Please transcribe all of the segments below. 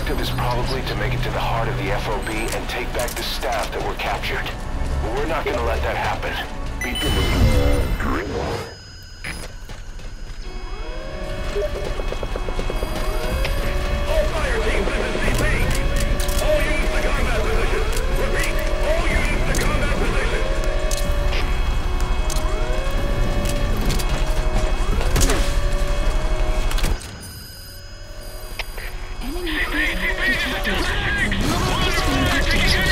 objective is probably to make it to the heart of the FOB and take back the staff that were captured. But we're not gonna let that happen. Beat the All fire teams, this is CP. All units to combat position. Repeat, all units to combat position. Enemy detected. Removal is being dictated.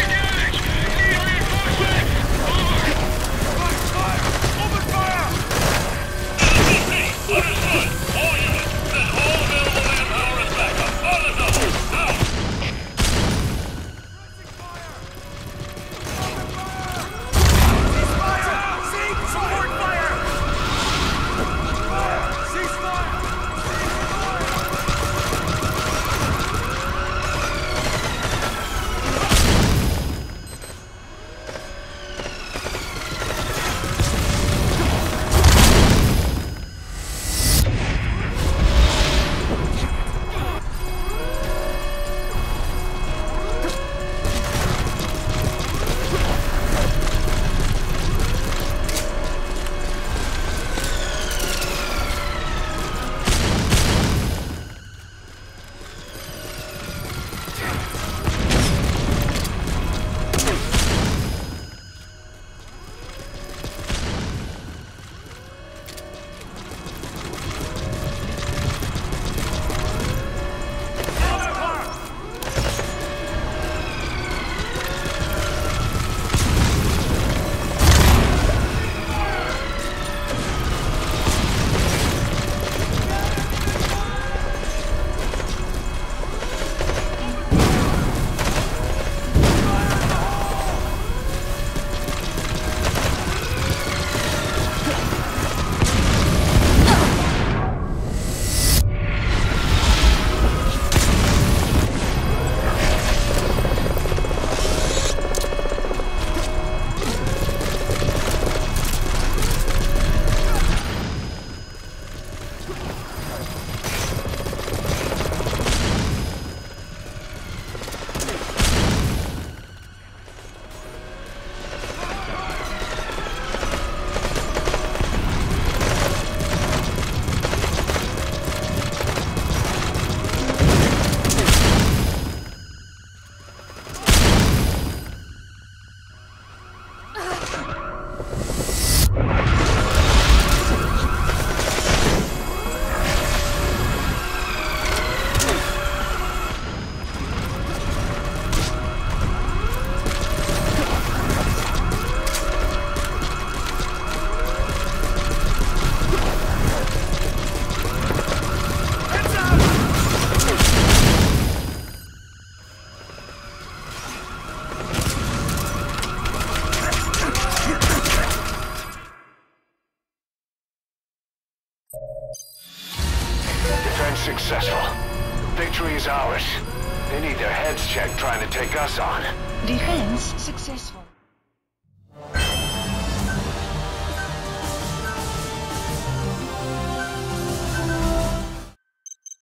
Open fire! Understood. All units, send all available manpower as backup. On the double. Now! Support fire! Cease fire! defense successful. Victory is ours. They need their heads checked trying to take us on. Defense successful.